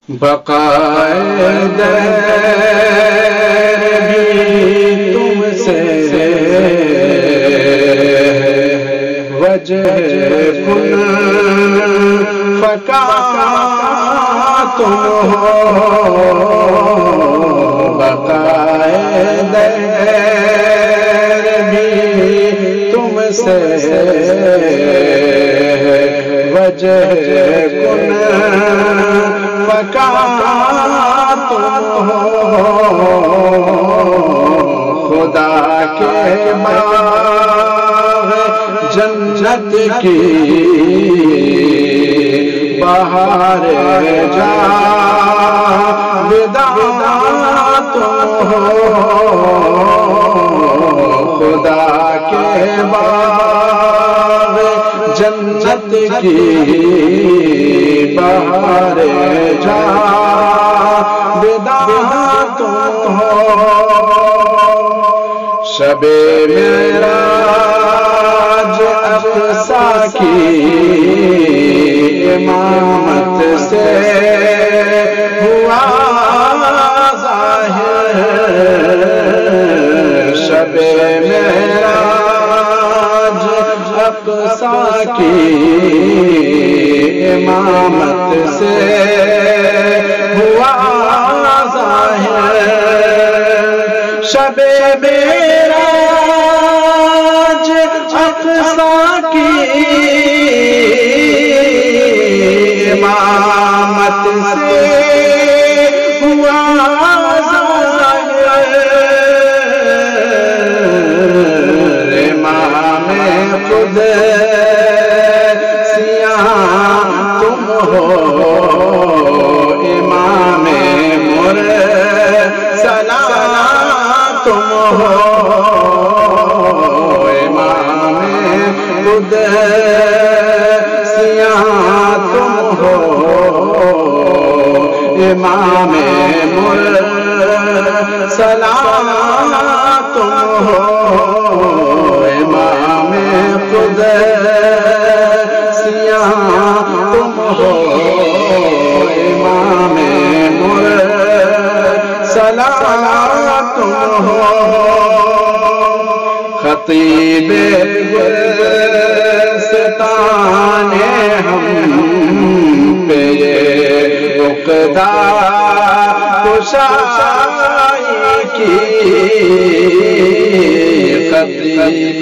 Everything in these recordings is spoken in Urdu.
بقائے دیر بھی تم سے وجہ کن فقا تم ہو بقائے دیر بھی تم سے وجہ کن فقا تم ہو خدا کے باغ جنت کی بہار جا ودا تم ہو خدا کے باغ جنت کی بہار جا ودا تم ہو شب معراج اقصیٰ کی امامت سے ہوا ظاہر شب معراج اقصیٰ کی امامت سے ہوا ظاہر شب معراج اقصیٰ کی امامت سے ہوا ظاہر امام خود سیاہ تم ہو امام مرسلہ تم ہو امام خود سیاہ تم ہو امام مرسلہ تم ہو امام خود سیاہ تم ہو امام مرسلہ تم ہو خطیب گلستان ہم پہ یہ عقدہ کشائی کی خطیب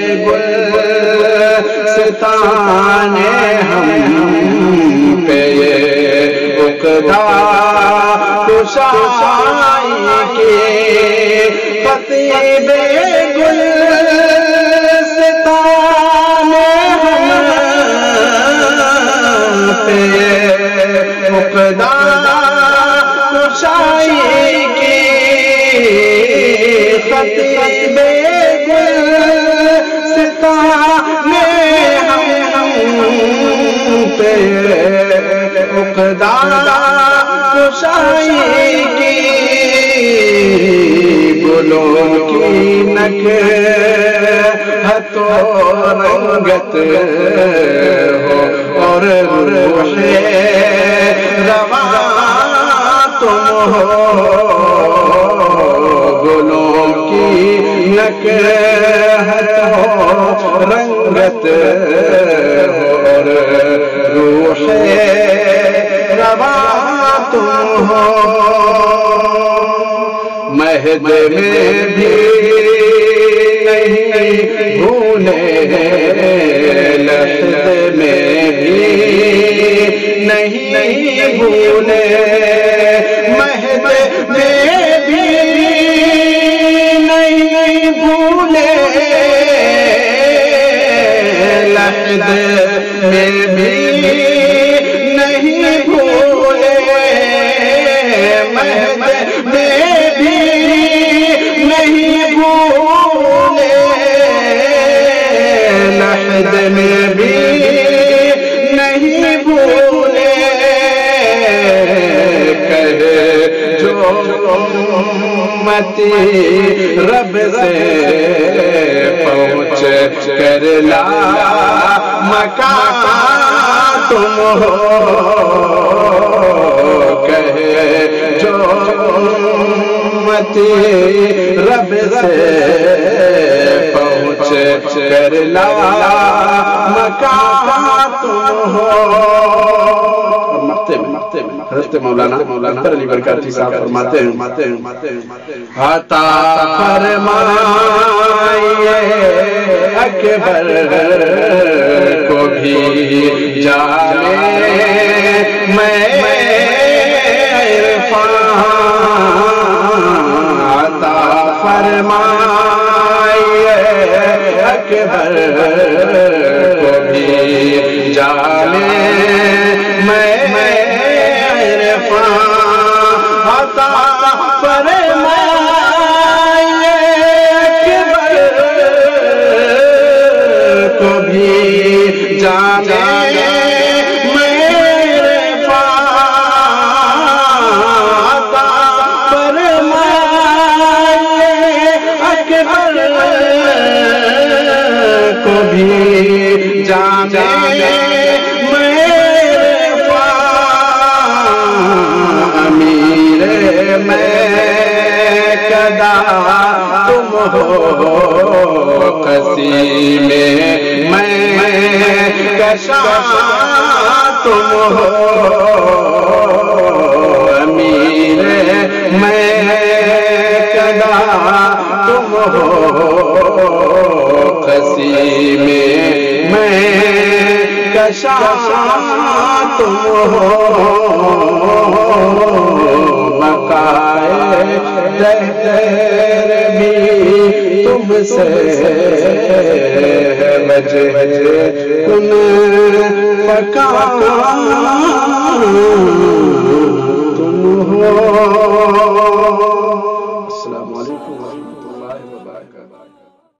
گلستان ہم پہ یہ عقدہ کشائی کی خطیب گلستان ہم پہ عقدہ کشائی کی خطیب گلستان ہم پہ عقدہ کشائی کی گلوں کی نکہت و رنگت ہو اور روح رواں تم ہو گلوں کی نکہت ہو رنگت ہو اور روح رواں تم ہو مہد میں بھی نہیں بھولے لحد میں بھی نہیں بھولے مہد میں بھی نہیں بھولے لحد میں بھی نہیں بھولے مہد میں بھی نہیں بھولے لحد میں بھی نہیں بھولے کہے جو امتی رب سے پہنچ کر لا مکان تم ہو امتی رب سے پہنچ کر لا مکان تم ہو. حضرت مولانا اکبر علی برکاتی صاحب فرماتے ہیں عطا فرمائیے اکبر کو بھی جانے میں عطا فرمائیے اکبر کو بھی جانے میں عطا فرمائیے اکبر کو بھی جانے میرے عطا فرمائیے اکبر کو بھی جانے تم ہو قسیم میں کشا تم ہو امیر میں کدا تم ہو قسیم میں کشا تم ہو مکائے دہر بھی تم سے وجہ کن مکان تم ہو. السلام علیکم ورحمۃ اللہ وبرکاتہ.